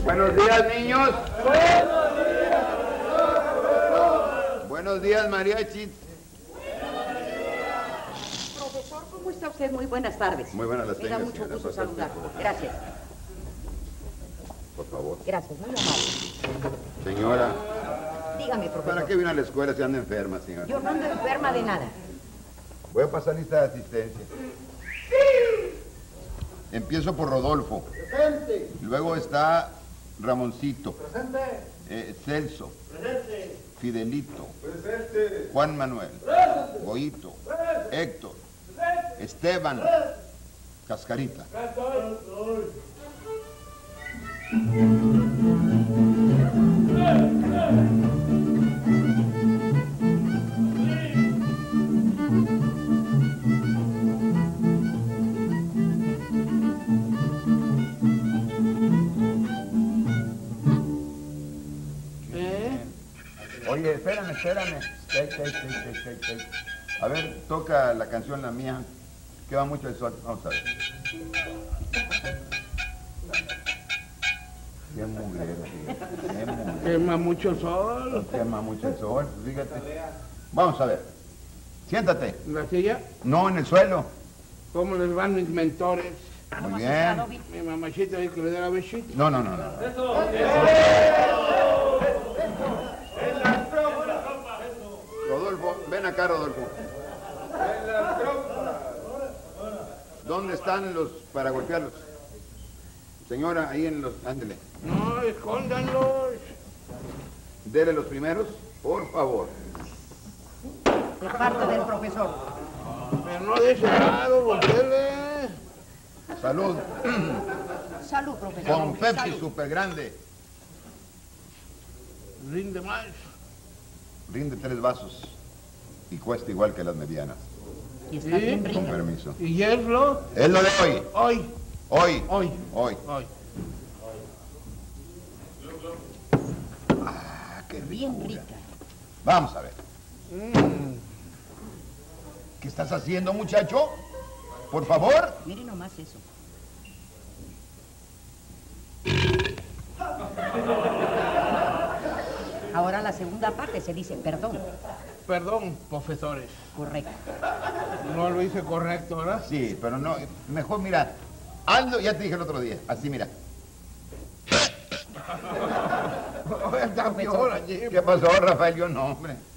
Buenos días, niños. Buenos días. Buenos días, mariachis. Profesor, ¿cómo está usted? Muy buenas tardes. Muy buenas las Me da tengas, mucho señora. gusto saludar. Gracias. Por favor. Gracias, muy amable. Señora, Dígame, profesor. ¿para qué vino a la escuela si anda enferma, señora? Yo no ando enferma de nada. Voy a pasar lista de asistencia. Empiezo por Rodolfo. Presente. Luego está Ramoncito. Presente. Celso. Presente. Fidelito. Presente. Juan Manuel. Presente. Goito. Presente. Héctor. Esteban. Cascarita. Oye, espérame. A ver, toca la canción La Mía, que va mucho el sol. Vamos a ver. Qué mugrero, qué mugrero. Quema mucho el sol. Quema mucho el sol, fíjate. Vamos a ver. Siéntate. ¿En la silla? No, en el suelo. ¿Cómo les van mis mentores? Muy bien. Mi mamachita dice que le dé la besita. No. Rodolfo, ven acá, Rodolfo. ¿Dónde están los para golpearlos? Señora, ahí en los... Ándele. No, escóndanlos. Dele los primeros, por favor. De parte del profesor. Pero no de ese lado, volteele. Salud. Salud, profesor. Con Pepsi Salud. super grande. Rinde más. Rinde 3 vasos. Y cuesta igual que las medianas. Y está bien Con rico. permiso. ¿Y hielo? Es lo de hoy. Hoy. Hoy. Ah, qué Bien ricura. rica. Vamos a ver. ¿Qué estás haciendo, muchacho? Por favor. Mire nomás eso. Ahora la segunda parte se dice perdón. Perdón, profesores. Correcto. No lo hice correcto, ¿verdad? Sí, pero no. Mejor, mira. Hazlo, ya te dije el otro día. Así, mira. Está peor allí. ¿Qué pasó, Rafael? Yo no, hombre.